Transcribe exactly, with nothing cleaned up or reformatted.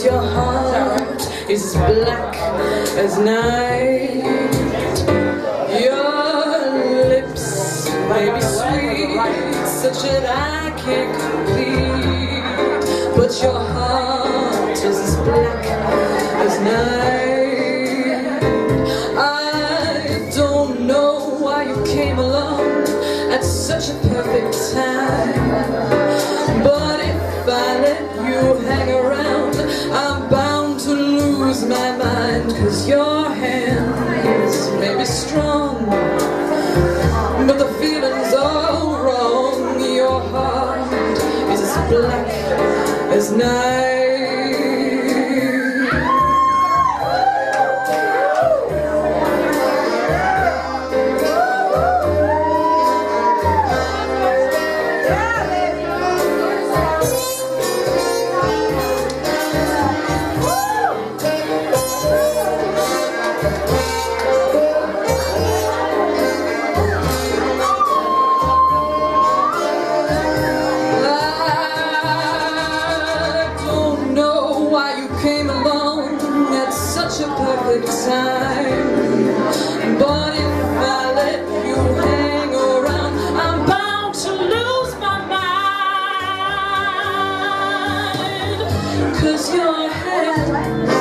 'cause your heart is as black as night. Your lips may be sweet, such that I can't complete, but your heart is as black as night. I don't know why you came along at such a perfect time, but if I let you hang around, I'm bound to lose my mind. 'Cause your hands may be strong, but the feeling's all wrong. Your heart is as black as night. A perfect time, but if I let you hang around, I'm bound to lose my mind. 'Cause your head